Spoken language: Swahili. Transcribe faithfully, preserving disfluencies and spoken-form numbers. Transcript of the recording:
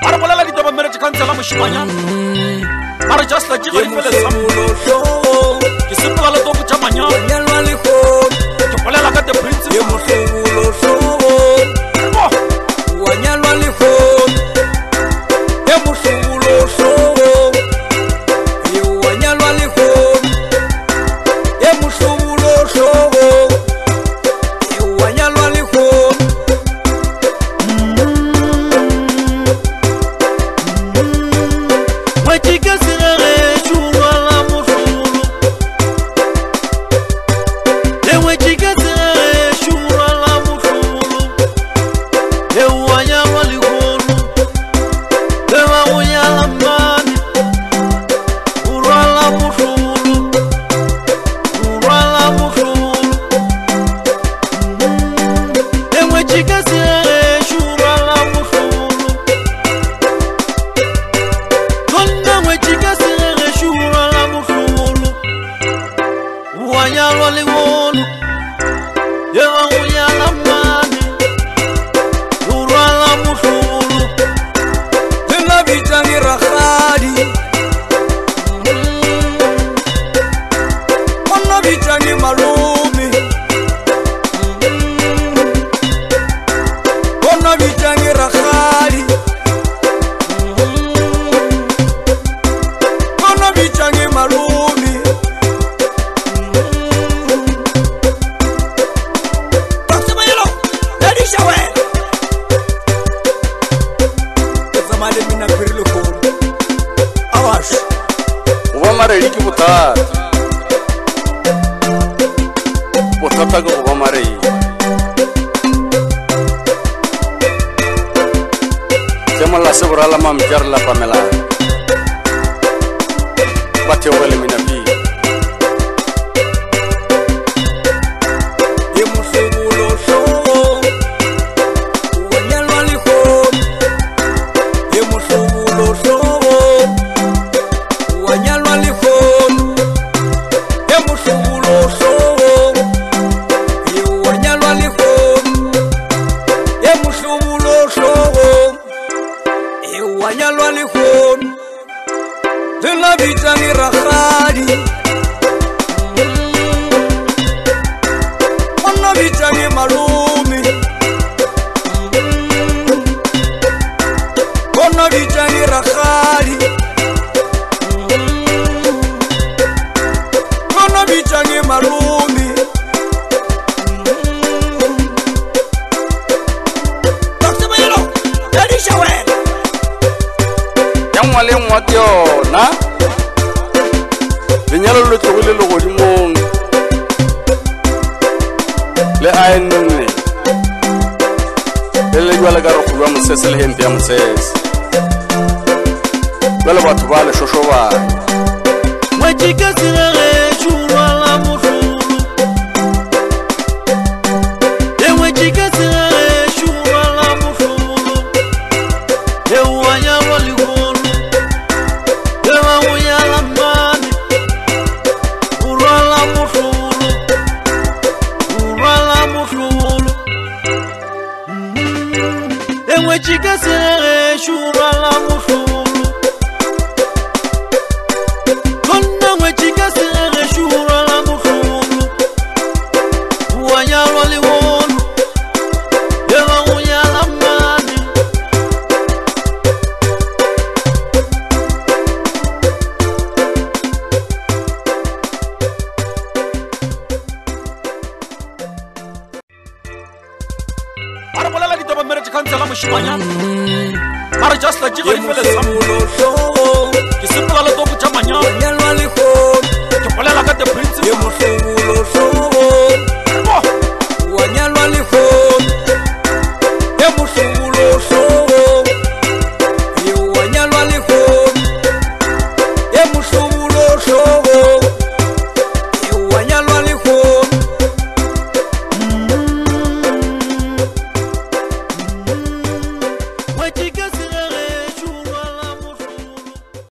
Para bolela di toba mere tshikantsa la moshimanyana. Mara just la jiba ifele samulo sho. Ke simple la tobu tsamanyana. Nyalwa le go. Ke bolela ka the principle. Ye mosubulo sho. Bo. Wa nyalwa le go. Ye mosubulo sho. Ye wa nyalwa le go. Ye mosubulo sho. Ye wa nyalwa le go. La mam jar la pamela bate wale minabi ye musubulo sho wa nyalwa le go ye musubulo sho wa nyalwa le go ye musubulo sho ye wa nyalwa le go ye musubulo sho wanyalwa le khon de la vita ni rakhadi onna vita ni malumi onna vita ni rakhadi onna vita ni malumi wale mwatyo na lenyalo le tlogile le godimong le aenne le le jwale ka re kgolwa mosese le hempe ya mosese jwale batho ba le shoshobanya Mwajika sirere shurwa la mufulu Ye mwajika sirere shurwa la mufulu Ye uwanya wali gulu Ye wa uya la mani Urwa la mufulu Urwa la mufulu Ye mwajika sirere shurwa la mufulu Mara just la jiba ifele samulo sho Ke simple la tobu tsamanyana wanyalwa le khon Ke bolela ka the principle